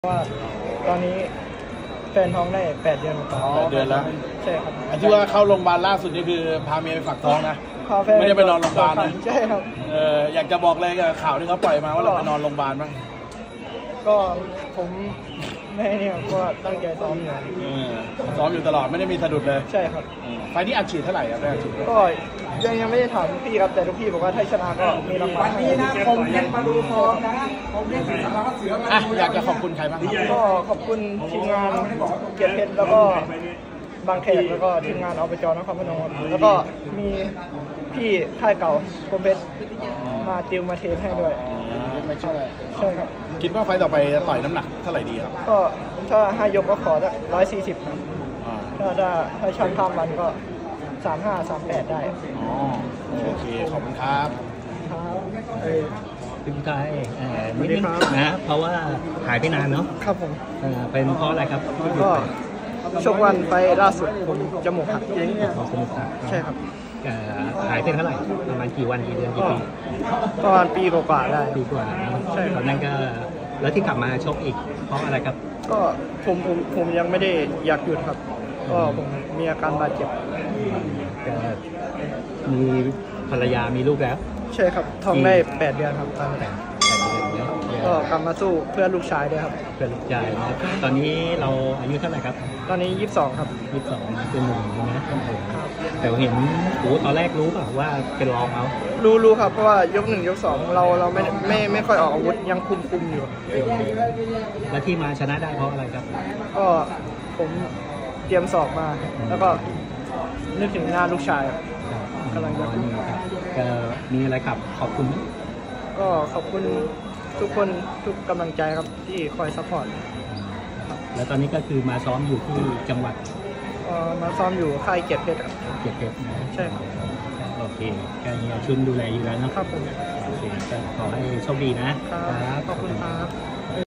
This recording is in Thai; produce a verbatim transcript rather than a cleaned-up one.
ว่าตอนนี้แฟนท้องได้แปดเดือนกว่าแปดเดือนแล้วใช่ครับอันที่ว่าเข้าโรงพยาบาลล่าสุดนี่คือพาเมียไปฝากท้องนะไม่ได้ไปนอนโรงพยาบาลนะใช่ครับเอออยากจะบอกอะไรกับข่าวที่เขาปล่อยมาว่าเราไปนอนโรงพยาบาลบ้างก็ผมไม่เนี่ยก็ตั้งใจซ้อมอยู่ซ้อมอยู่ตลอดไม่ได้มีสะดุดเลยใช่ครับไฟนี้อัดฉีดเท่าไหร่ครับได้อัดฉีดก็ยังยังไม่ได้ถามพี่ครับแต่ทุกพี่บอกว่าถ้าชนะก็มีรางวัลวันนี้นะผมเล่นมาดูฟอร์มนะผมเล่นสารพัดเสือมาอยากจะขอบคุณใครบ้างครับก็ขอบคุณทีมงานเกียรติเพชรแล้วก็บางแขกแล้วก็ทีมงานอบจนครพนมแล้วก็มีพี่ค่ายเก่าคมเพชรมาติวมาเทรนให้ด้วยไม่ใช่ใช่ครับคิดว่าไฟต่อไปจะต่อยน้ำหนักเท่าไหร่ดีครับก็ถ้าห้ายกก็ขอร้อยสี่สิบครับถ้าถ้าถ้าชั่งข้ามวันก็สามห้าสามแปดได้อ๋อโอเคขอบคุณครับคุณกายนิดนึงนะเพราะว่าหายไปนานเนาะครับผมเป็นเพราะอะไรครับก็ชกวันไปล่าสุดผมจมูกหักจริงจมูกหักใช่ครับหายไปเท่าไหร่ประมาณกี่วันกี่เดือนกี่ปีประมาณปีกว่าๆได้ปีกว่าใช่ตอนนั้นก็แล้วที่กลับมาชกอีกเพราะอะไรครับก็ผมผมผมยังไม่ได้อยากหยุดครับก็ผมมีอาการบาดเจ็บมีภรรยามีลูกแล้วใช่ครับท้องได้แปดเดือนครับตอนนี้ก็กลับมาสู้เพื่อลูกชายด้วยครับเพื่อลูกชายนะตอนนี้เราอายุเท่าไหร่ครับตอนนี้ยี่สิบสองครับยี่สิบสองเป็นหนุ่มนะแต่เห็นโอ้ตอนแรกรู้ป่ะว่าเป็นรองเขารู้รู้ครับเพราะว่ายกหนึ่งยกสองเราเราไม่ไม่ไม่ค่อยออกอาวุธยังคุมคุมอยู่แล้วที่มาชนะได้เพราะอะไรครับก็ผมเตรียมสอบมาแล้วก็นึกถึงหน้าลูกชายกำลังจะก็มีอะไรครับขอบคุณก็ขอบคุณทุกคนทุกกำลังใจครับที่คอยซัพพอร์ตแล้วตอนนี้ก็คือมาซ้อมอยู่ที่จังหวัดมาซ้อมอยู่ค่ายเกียรติเพชรครับเกียรติเพชรใช่ครับโอเคการเงินชุนดูแลอยู่แล้วนะครับผมโอเคก็ขอให้โชคดีนะครับขอบคุณครับ